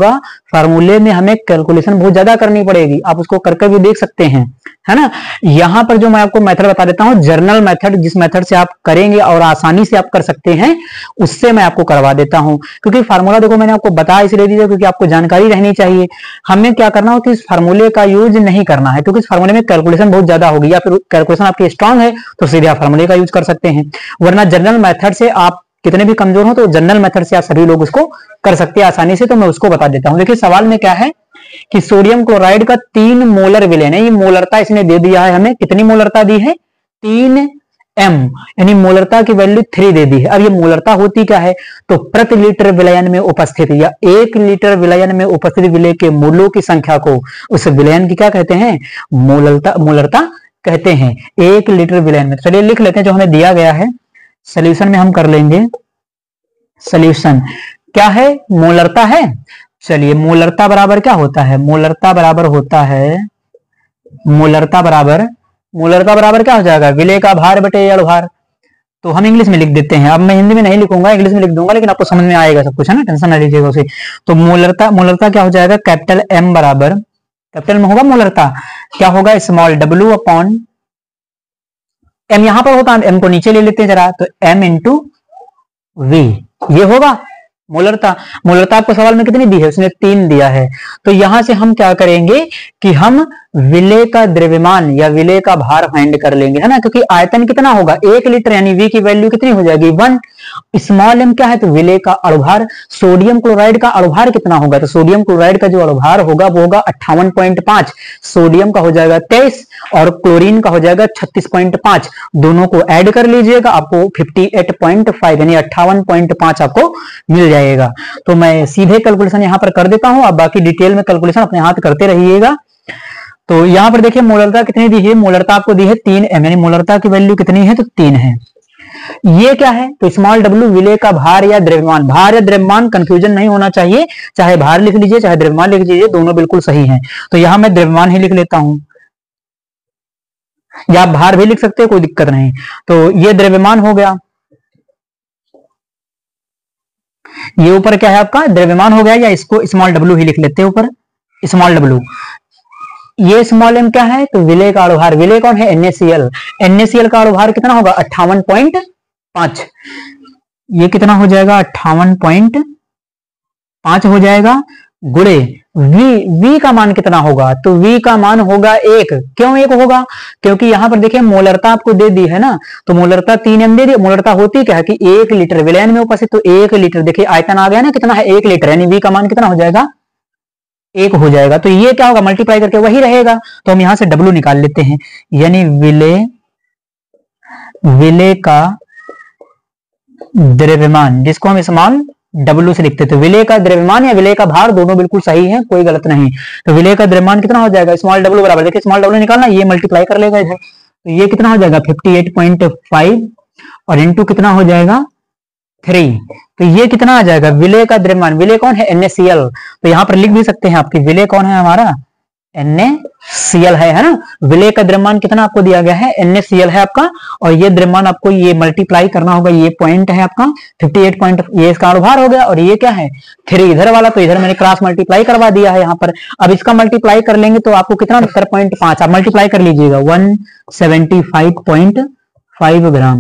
फार्मूले में हमें कैलकुलेशन बहुत ज्यादा करनी पड़ेगी, आप उसको करके भी देख सकते हैं, है ना। यहाँ पर जो मैं आपको मेथड बता देता हूँ, जर्नल मेथड, जिस मेथड से आप करेंगे और आसानी से आप कर सकते हैं, उससे मैं आपको करवा देता हूँ। क्योंकि फार्मूला देखो मैंने आपको बताया इसलिए दिया क्योंकि आपको जानकारी रहनी चाहिए। हमें क्या करना हो कि इस फार्मूले का यूज नहीं करना है, क्योंकि इस फार्मूले में कैलकुलेशन बहुत ज्यादा होगी, या फिर कैलकुलेशन आपकी स्ट्रांग है तो सीधे आप फार्मूले का यूज कर सकते हैं। वरना जनरल मेथड से आप कितने भी कमजोर हो तो जनरल मेथड से आप सभी लोग उसको कर सकते हैं आसानी से। तो मैं उसको बता देता हूं। देखिए सवाल में क्या है कि सोडियम क्लोराइड का तीन मोलर विलयन है, ये मोलरता इसने दे दिया है हमें, कितनी मोलरता दी है, तीन एम, यानी मोलरता की वैल्यू थ्री दे दी है। अब ये मोलरता होती क्या है, तो प्रति लीटर विलयन में उपस्थित या एक लीटर विलयन में उपस्थित विलय के मोलों की संख्या को उस विलयन की क्या कहते हैं, मोलरता मोलरता कहते हैं, एक लीटर विलयन में। चलिए लिख लेते हैं जो हमें दिया गया है, सोल्यूशन में हम कर लेंगे। सोल्यूशन क्या है, मोलरता है। चलिए मोलरता बराबर क्या होता है, मोलरता बराबर होता है, मोलरता बराबर मोलरता बराबर क्या हो जाएगा, विलय का भार बटे जड़ भार। तो हम इंग्लिश में लिख देते हैं, अब मैं हिंदी में नहीं लिखूंगा, इंग्लिश में लिख दूंगा, लेकिन आपको समझ में आएगा सब कुछ, है ना, टेंशन ना लीजिएगा उसे। तो मोलरता मोलरता क्या हो जाएगा, कैपिटल एम बराबर, कैपिटल में होगा मोलरता, क्या होगा, स्मॉल डब्ल्यू अपॉन एम, यहां पर होता है, एम को नीचे ले लेते हैं जरा, तो एम इंटू वी, ये होगा मोलरता। मोलरता आपको सवाल में कितनी दी है, उसने तीन दिया है। तो यहां से हम क्या करेंगे कि हम विलय का द्रव्यमान या विलय का भार फाइंड कर लेंगे, है ना, क्योंकि आयतन कितना होगा, एक लीटर, यानी वी की वैल्यू कितनी हो जाएगी, वन। स्मॉल एम क्या है, तो विलय का अणुभार। सोडियम क्लोराइड का अणुभार कितना होगा, तो सोडियम क्लोराइड का जो अणुभार होगा वो होगा अट्ठावन पॉइंट पांच, सोडियम का हो जाएगा तेईस और क्लोरीन का हो जाएगा छत्तीस पॉइंट पांच। दोनों को ऐड कर लीजिएगा, आपको अट्ठावन पॉइंट पांच यानी अट्ठावन पॉइंट पांच आपको मिल जाएगा। तो मैं सीधे कैलकुलेशन यहां पर कर देता हूं, आप बाकी डिटेल में कैलकुलेशन अपने हाथ करते रहिएगा। तो यहां पर देखिए मोलरता कितनी दी है, मोलरता आपको दी है तीन एम, यानी मोलरता की वैल्यू कितनी है, तो तीन है। ये क्या है, तो स्मॉल डब्ल्यू विलय का भार या द्रव्यमान, भार या द्रव्यमान कंफ्यूजन नहीं होना चाहिए, चाहे भार लिख लीजिए चाहे द्रव्यमान लिख लीजिए, दोनों बिल्कुल सही हैं। तो यहां मैं द्रव्यमान ही लिख लेता हूं, या आप भार भी लिख सकते हैं, कोई दिक्कत नहीं। तो ये द्रव्यमान हो गया, ये ऊपर क्या है आपका द्रव्यमान हो गया, या इसको स्मॉल डब्ल्यू ही लिख लेते हैं ऊपर, स्मॉल डब्ल्यू। ये स्मॉल एम क्या है, तो विलय का अणुभार, विलय कौन है, NaCl, NaCl का अणुभार कितना होगा, अट्ठावन पॉइंट पांच, ये कितना हो जाएगा, अट्ठावन पॉइंट पांच हो जाएगा, गुणे V, V का मान कितना होगा, तो V का मान होगा एक। क्यों एक होगा, क्योंकि यहां पर देखिए मोलरता आपको दे दी है ना, तो मोलरता तीन एम दे दी। मोलरता होती क्या है कि एक लीटर विलयन में उपस्थित, तो एक लीटर, देखिए आयतन आ गया ना कितना है, एक लीटर, यानी V का मान कितना हो जाएगा, एक हो जाएगा। तो ये क्या होगा, मल्टीप्लाई करके वही रहेगा। तो हम यहां से W निकाल लेते हैं, यानी विलय विलय का द्रव्यमान, जिसको हम स्मॉल W से लिखते थे, विलय का द्रव्यमान या विलय का भार दोनों बिल्कुल सही है, कोई गलत नहीं। तो विलय का द्रव्यमान कितना हो जाएगा, स्मॉल W बराबर, देखिए स्मॉल W निकालना, ये मल्टीप्लाई कर लेगा इधर, तो ये कितना हो जाएगा अट्ठावन पॉइंट पांच और इंटू कितना हो जाएगा थ्री, तो ये कितना आ जाएगा, विलय का द्रव्यमान, विलय कौन है, NaCl। तो यहां पर लिख भी सकते हैं आपकी, विलय कौन है हमारा, NaCl है, है ना। विलय का द्रव्यमान कितना आपको दिया गया है, NaCl है आपका, और ये द्रव्यमान आपको ये मल्टीप्लाई करना होगा, ये पॉइंट है आपका अट्ठावन पॉइंट, ये इसका अणुभार हो गया, और ये क्या है थ्री इधर वाला, तो इधर मैंने क्रॉस मल्टीप्लाई करवा दिया है यहाँ पर। अब इसका मल्टीप्लाई कर लेंगे तो आपको कितना, सत्तर पॉइंट पांच, आप मल्टीप्लाई कर लीजिएगा, one seventy five point five gram,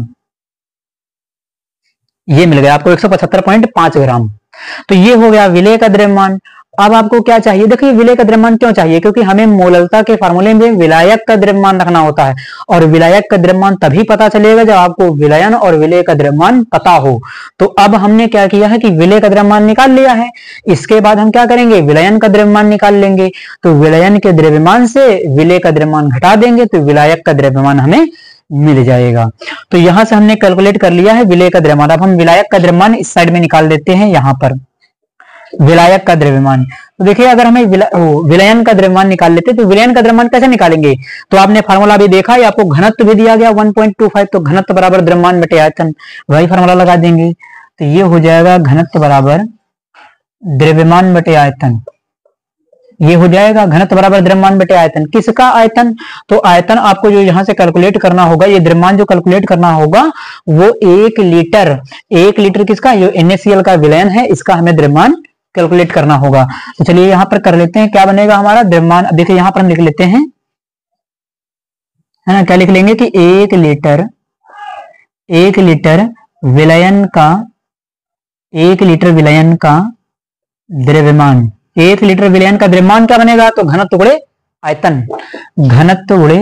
ये मिल गया आपको एक सौ पचहत्तर पॉइंट पांच ग्राम। तो ये हो गया विलय का द्रव्यमान। अब आपको क्या चाहिए, देखिए विलय का द्रव्यमान क्यों चाहिए, क्योंकि हमें मोलरता के फार्मूले में विलायक का द्रव्यमान रखना होता है, और विलायक का द्रव्यमान तभी पता चलेगा जब आपको विलयन और विलय का द्रव्यमान पता हो। तो अब हमने क्या किया है कि विलय का द्रव्यमान निकाल लिया है, इसके बाद हम क्या करेंगे, विलयन का द्रव्यमान निकाल लेंगे। तो विलयन के द्रव्यमान से विलय का द्रव्यमान घटा देंगे, तो विलायक का द्रव्यमान हमें मिल जाएगा। तो यहां से हमने कैलकुलेट कर लिया है विलय का द्रव्यमान। अब हम विलायक का द्रव्यमान इस साइड में निकाल देते हैं, यहां पर विलायक का द्रव्यमान। तो देखिए अगर हमें विला, विलयन का द्रव्यमान निकाल लेते तो विलयन का द्रव्यमान कैसे निकालेंगे, तो आपने फार्मूला भी देखा, आपको घनत्व भी दिया गया वन पॉइंट टू फाइव, तो घनत्व बराबर द्रव्यमान बटे आयतन, वही फार्मूला लगा देंगे। तो ये हो जाएगा घनत्व बराबर द्रव्यमान बटे आयतन, ये हो जाएगा घनत्व बराबर द्रव्यमान बटे आयतन। किसका आयतन, तो आयतन आपको जो यहां से कैलकुलेट करना होगा, ये द्रव्यमान जो कैलकुलेट करना होगा वो एक लीटर, एक लीटर किसका, ये NaCl का विलयन है, इसका हमें द्रव्यमान कैलकुलेट करना होगा। तो चलिए यहाँ पर कर लेते हैं, क्या बनेगा हमारा द्रव्यमान। अब देखिए यहाँ पर हम लिख लेते हैं, है ना, क्या लिख लेंगे कि एक लीटर एक लीटर विलयन का एक लीटर विलयन का द्रव्यमान, एक लीटर विलयन का द्रव्यमान क्या बनेगा, तो घनत्व गुणे आयतन, घनत्व गुणे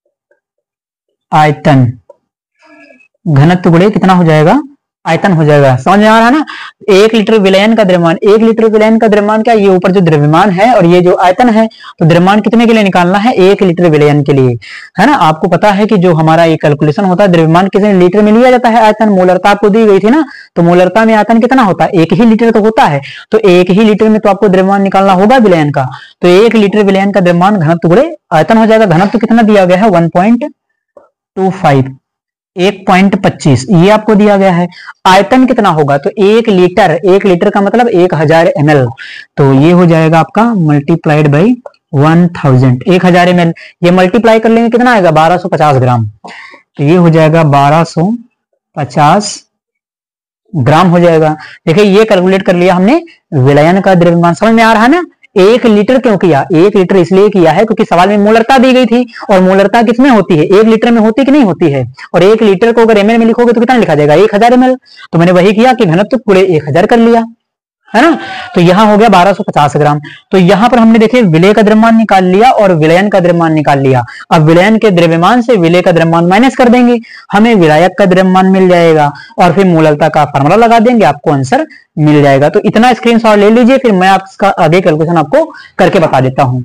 आयतन, घनत्व गुणे कितना हो जाएगा, आयतन हो जाएगा। समझ में आ रहा है ना। एक लीटर विलयन का द्रव्यमान, एक लीटर विलयन का द्रव्यमान क्या, ये ऊपर जो द्रव्यमान है और ये जो आयतन है, तो द्रव्यमान कितने के लिए निकालना है, एक लीटर विलयन के लिए, है ना। आपको पता है कि जो हमारा ये कैलकुलेशन होता है, द्रव्यमान कितने लीटर में लिया जाता है, आयतन मोलरता आपको दी गई थी ना, तो मोलरता में आयतन कितना होता है, एक ही लीटर तो होता है, तो एक ही लीटर में तो आपको द्रव्यमान निकालना होगा विलयन का। तो एक लीटर विलयन का द्रव्यमान घनत्व गुणे आयतन हो जाएगा। घनत्व कितना दिया गया है, वन पॉइंट टू फाइव, एक पॉइंट पच्चीस, ये आपको दिया गया है। आयतन कितना होगा, तो एक लीटर, एक लीटर का मतलब एक हजार एम एल, तो ये हो जाएगा आपका मल्टीप्लाइड बाई वन थाउजेंड, एक हजार एम एल, ये मल्टीप्लाई कर लेंगे कितना आएगा, बारह सौ पचास ग्राम, तो ये हो जाएगा बारह सौ पचास ग्राम हो जाएगा। देखिए ये कैलकुलेट कर लिया हमने विलयन का द्रव्यमान। समझ में आ रहा है ना। एक लीटर क्यों किया, एक लीटर इसलिए किया है क्योंकि सवाल में मोलरता दी गई थी, और मोलरता किसमें होती है, एक लीटर में होती कि नहीं होती है, और एक लीटर को अगर एमएल में लिखोगे तो कितना लिखा जाएगा, एक हजार एमएल। तो मैंने वही किया कि घनत्व पूरे एक हजार कर लिया, है ना। तो यहां हो गया बारह सौ पचास ग्राम। तो यहां पर हमने देखे विलय का द्रव्यमान निकाल लिया और विलयन का द्रव्यमान निकाल लिया। अब विलयन के द्रव्यमान से विलय का द्रव्यमान माइनस कर देंगे, हमें विलायक का द्रव्यमान मिल जाएगा, और फिर मूललता का फार्मूला लगा देंगे, आपको आंसर मिल जाएगा। तो इतना स्क्रीनशॉट ले लीजिए, फिर मैं आपका आगे कैलकुलेशन आपको करके बता देता हूं।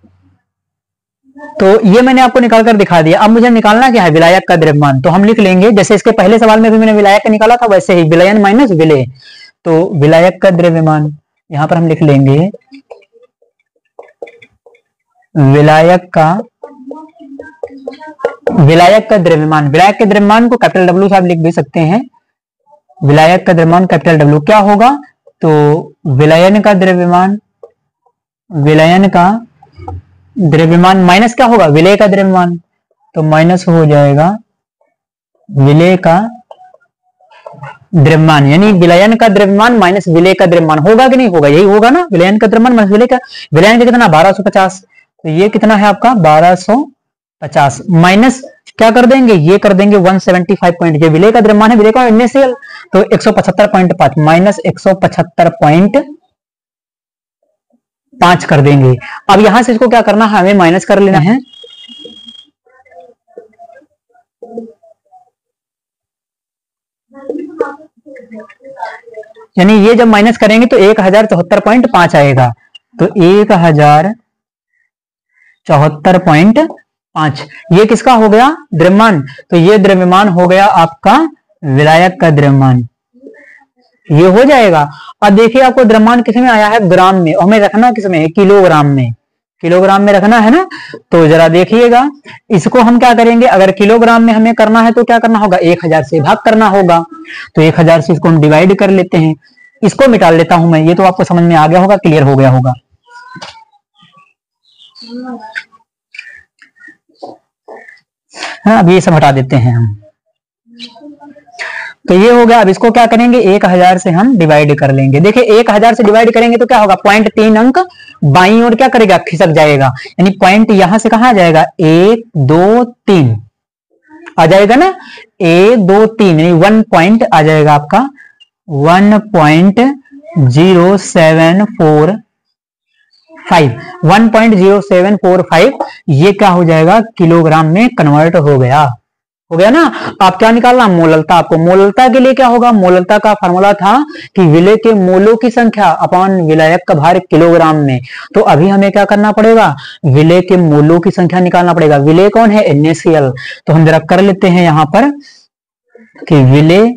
तो ये मैंने आपको निकाल कर दिखा दिया। अब मुझे निकालना क्या है, विलायक का द्रव्यमान। तो हम लिख लेंगे, जैसे इसके पहले सवाल में भी मैंने विलायक का निकाला था, वैसे ही विलयन माइनस विलय। तो विलायक का द्रव्यमान यहां पर हम लिख लेंगे, विलायक का विलायक का द्रव्यमान, विलायक के द्रव्यमान को कैपिटल डब्ल्यू से आप लिख भी सकते हैं। विलायक का द्रव्यमान कैपिटल डब्ल्यू क्या होगा, तो विलयन का द्रव्यमान, विलयन का द्रव्यमान माइनस क्या होगा, विलय का द्रव्यमान, तो माइनस हो जाएगा विलय का द्रव्यमान, यानी विलयन का द्रव्यमान माइनस विलय का द्रव्यमान होगा कि नहीं होगा, यही होगा ना। विलयन का द्रव्यमान माइनस विलय का, विलयन का कितना बारह सौ पचास, तो ये कितना है आपका बारह सौ पचास, माइनस क्या कर देंगे, ये कर देंगे एक सौ पचहत्तर पॉइंट, ये विलय का द्रव्यमान है, विलय का एनएसीएल, तो एक सौ पचहत्तर पॉइंट पांच माइनस एक सौ पचहत्तर पॉइंट पांच कर देंगे। अब यहां से इसको क्या करना है, हमें माइनस कर लेना है। यानी ये जब माइनस करेंगे तो एक हजार चौहत्तर पॉइंट पांच आएगा, तो एक हजार चौहत्तर पॉइंट पांच, ये किसका हो गया द्रव्यमान, तो ये द्रव्यमान हो गया आपका विलायक का द्रव्यमान, ये हो जाएगा। अब देखिए आपको द्रव्यमान किस में आया है, ग्राम में, और हमें रखना किस में, किलोग्राम में, किलोग्राम में रखना है ना। तो जरा देखिएगा, इसको हम क्या करेंगे, अगर किलोग्राम में हमें करना है तो क्या करना होगा, एक हजार से भाग करना होगा, तो एक हजार से इसको हम डिवाइड कर लेते हैं। इसको मिटा लेता हूं मैं, ये तो आपको समझ में आ गया होगा, क्लियर हो गया होगा। हाँ, अब ये सब हटा देते हैं हम, तो ये हो गया। अब इसको क्या करेंगे, एक हजार से हम डिवाइड कर लेंगे। देखिए एक हजार से डिवाइड करेंगे तो क्या होगा, पॉइंट तीन अंक बाईं ओर क्या करेगा, खिसक जाएगा, यानी पॉइंट यहां से कहां आ जाएगा, एक दो तीन आ जाएगा ना, एक दो तीन, यानी वन पॉइंट आ जाएगा आपका one point zero seven four five, one point zero seven four five, ये क्या हो जाएगा, किलोग्राम में कन्वर्ट हो गया, हो गया ना। आप क्या निकालना, मोललता। आपको मोललता के लिए क्या होगा, मोललता का फार्मूला था कि विलय के मोलों की संख्या अपॉन विलायक का भार किलोग्राम में। तो अभी हमें क्या करना पड़ेगा, विलय के मोलों की संख्या निकालना पड़ेगा। विलय कौन है, एन ए सी एल। तो हम जरा कर लेते हैं यहां पर कि विलय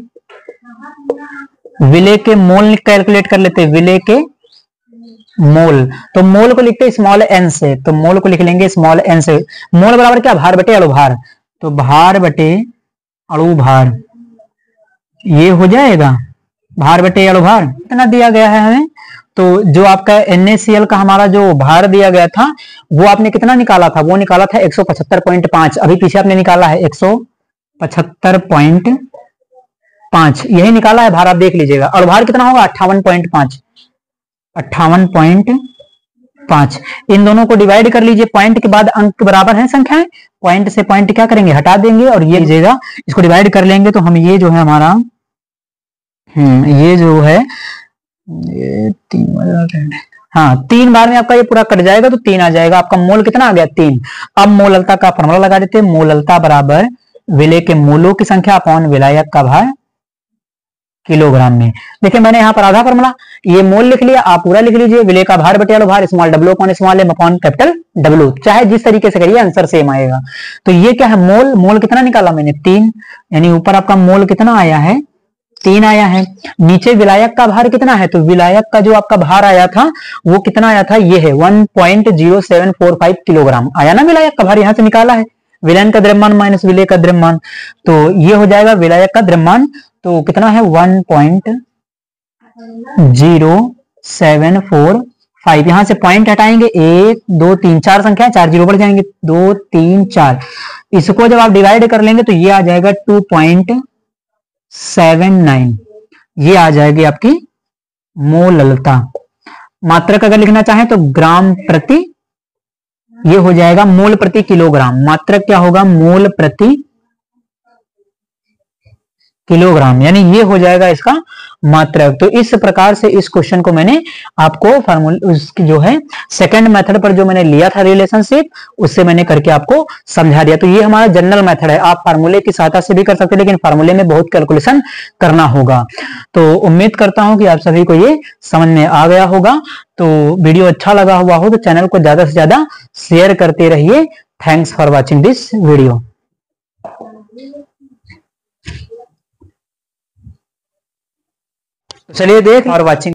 विलय के मोल कैलकुलेट कर लेते हैं, विलय के मोल। तो मोल को लिखते हैं स्मॉल एन से, तो मोल को लिख लेंगे स्मॉल एन से। मोल बराबर क्या, भार बटे अणुभार, तो भार बटे अणुभार, ये हो जाएगा भार बटे अणुभार। कितना दिया गया है हमें, तो जो आपका एन ए सी एल का हमारा जो भार दिया गया था वो आपने कितना निकाला था, वो निकाला था एक सौ पचहत्तर पॉइंट पांच। अभी पीछे आपने निकाला है एक सौ पचहत्तर पॉइंट पांच, यही निकाला है भार, आप देख लीजिएगा। और भार कितना होगा, अट्ठावन पॉइंट पांच, अट्ठावन पॉइंट पांच। इन दोनों को डिवाइड कर लीजिए, पॉइंट के बाद अंक बराबर हैं संख्याएं, पॉइंट से पॉइंट क्या करेंगे, हटा देंगे और ये लीजिएगा, इसको डिवाइड कर लेंगे तो हम ये जो है हमारा हम्म ये जो है ये तीन, हाँ तीन बार में आपका ये पूरा कट जाएगा तो तीन आ जाएगा, आपका मोल कितना आ गया, तीन। अब मोललता का फॉर्मूला लगा देते हैं, मोललता बराबर विलय के मोलों की संख्या अपॉन विलायक का भार किलोग्राम में। देखिए मैंने यहाँ पर आधा फॉर्मूला, ये मोल लिख लिया, आप पूरा लिख लीजिए, विलय का भार बटे भार small W upon small M upon capital W, चाहे जिस तरीके से करिए आंसर सेम आएगा। तो ये क्या है, मोल, मोल कितना निकाला मैंने, तीन, यानी ऊपर आपका मोल कितना आया है, तीन आया है। नीचे विलायक का भार कितना है, तो विलायक का जो आपका भार आया था वो कितना आया था, ये है one point zero seven four five kilogram आया ना विलायक का भार, यहां से निकाला है, विलयन का द्रव्यमान माइनस विलय का द्रव्यमान, तो ये हो जाएगा विलायक का द्रव्यमान, तो कितना है one point zero seven four five, यहां से पॉइंट हटाएंगे, एक दो तीन चार संख्या, चार जीरो बढ़ जाएंगे, दो तीन चार, इसको जब आप डिवाइड कर लेंगे तो ये आ जाएगा टू पॉइंट सेवन नाइन, ये आ जाएगी आपकी मोललता। मात्रक अगर लिखना चाहें तो ग्राम प्रति, ये हो जाएगा मोल प्रति किलोग्राम, मात्रक क्या होगा, मोल प्रति किलोग्राम, यानी ये हो जाएगा इसका मात्रक। तो इस प्रकार से इस क्वेश्चन को मैंने आपको फार्मूला उसकी जो है सेकंड मेथड पर जो मैंने लिया था रिलेशनशिप, उससे मैंने करके आपको समझा दिया। तो ये हमारा जनरल मेथड है, आप फार्मूले की सहायता से भी कर सकते हैं, लेकिन फार्मूले में बहुत कैलकुलेशन करना होगा। तो उम्मीद करता हूं कि आप सभी को ये समझ में आ गया होगा। तो वीडियो अच्छा लगा हुआ हो तो चैनल को ज्यादा से ज्यादा शेयर करते रहिए। Thanks for watching this video. चलिए देख और वाचिंग